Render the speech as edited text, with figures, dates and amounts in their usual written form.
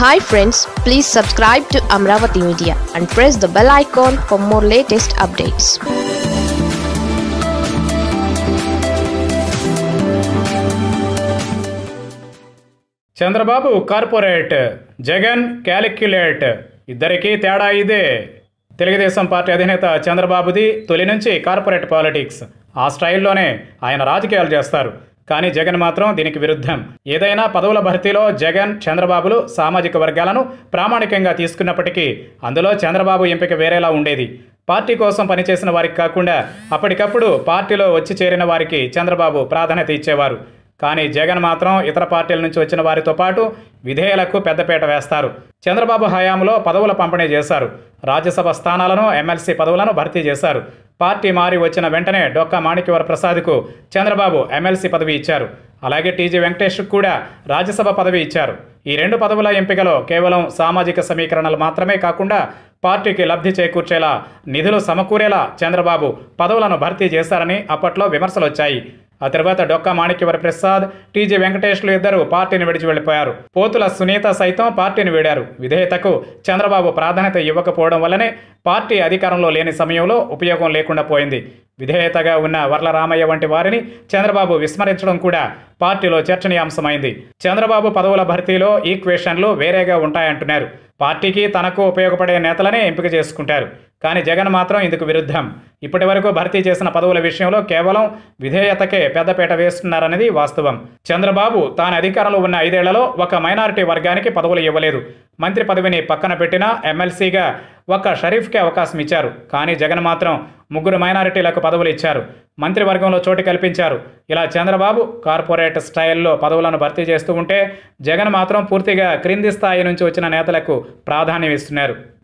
Hi friends, please subscribe to Amaravathi Media and press the bell icon for more latest updates. Chandrababu corporate, Jagan calculate, ఇద్దరికీ తేడా ఇదే. Telugu Desam party అధినేత చంద్రబాబుది తొలి నుంచి corporate politics. ఆ స్టైల్లోనే ఆయన రాజకీయాలు చేస్తారు. కానీ జగన్ మాత్రం దీనికి విరుద్ధం. ఏదైనా పదవుల భర్తీలో జగన్, చంద్రబాబులు సామాజిక వర్గాలను ప్రామాణికంగా తీసుకున్నప్పటికీ అందులో చంద్రబాబు ఎంపిక వేరేలా ఉండేది. పార్టీ కోసం పనిచేసిన వారికి కాకుండా అప్పటికప్పుడు పార్టీలో వచ్చి చేరిన వారికి చంద్రబాబు ప్రాధాన్యత ఇచ్చేవారు. కానీ జగన్ మాత్రం ఇతర పార్టీల నుంచి వచ్చిన వారితో పాటు విధేయులకు పెద్దపీట వేస్తారు. చంద్రబాబు హయాంలో పదవుల పంపిణీ చేశారు. రాజ్యసభ స్థానాలను, ఎమ్మెల్సీ పదవులను భర్తీ చేశారు. పార్టీ మారి వచ్చిన వెంటనే డొక్కా మాణిక్యవర ప్రసాద్కు చంద్రబాబు ఎమ్మెల్సీ పదవి ఇచ్చారు. అలాగే టీజీ వెంకటేష్కు కూడా రాజ్యసభ పదవి ఇచ్చారు. ఈ రెండు పదవుల ఎంపికలో కేవలం సామాజిక సమీకరణలు మాత్రమే కాకుండా పార్టీకి లబ్ధి చేకూర్చేలా, నిధులు సమకూరేలా చంద్రబాబు పదవులను భర్తీ చేశారని అప్పట్లో విమర్శలు వచ్చాయి. ఆ తర్వాత డొక్కా మాణిక్యవర ప్రసాద్, టీజీ వెంకటేష్లు ఇద్దరు పార్టీని విడిచి వెళ్ళిపోయారు. పోతుల సునీత సైతం పార్టీని వీడారు. విధేయతకు చంద్రబాబు ప్రాధాన్యత ఇవ్వకపోవడం వల్లనే పార్టీ అధికారంలో లేని సమయంలో ఉపయోగం లేకుండా పోయింది. విధేయతగా ఉన్న వర్లరామయ్య వంటి వారిని చంద్రబాబు విస్మరించడం కూడా పార్టీలో చర్చనీయాంశమైంది. చంద్రబాబు పదవుల భర్తీలో ఈక్వేషన్లు వేరేగా ఉంటాయంటున్నారు. పార్టీకి తనకు ఉపయోగపడే నేతలనే ఎంపిక చేసుకుంటారు. కానీ జగన్ మాత్రం ఇందుకు విరుద్ధం. ఇప్పటి వరకు భర్తీ చేసిన పదవుల విషయంలో కేవలం విధేయతకే పెద్దపీట వేస్తున్నారనేది వాస్తవం. చంద్రబాబు తాను అధికారంలో ఉన్న 5 ఏళ్లలో ఒక మైనారిటీ వర్గానికి పదవులు ఇవ్వలేదు. మంత్రి పదవిని పక్కన పెట్టినా ఎమ్మెల్సీగా ఒక షరీఫ్కే అవకాశం ఇచ్చారు. కానీ జగన్ మాత్రం 3 మైనారిటీలకు పదవులు ఇచ్చారు. మంత్రివర్గంలో చోటు కల్పించారు. ఇలా చంద్రబాబు కార్పొరేట్ స్టైల్లో పదవులను భర్తీ చేస్తూ ఉంటే జగన్ మాత్రం పూర్తిగా క్రింది స్థాయి నుంచి వచ్చిన నేతలకు ప్రాధాన్యం ఇస్తున్నారు.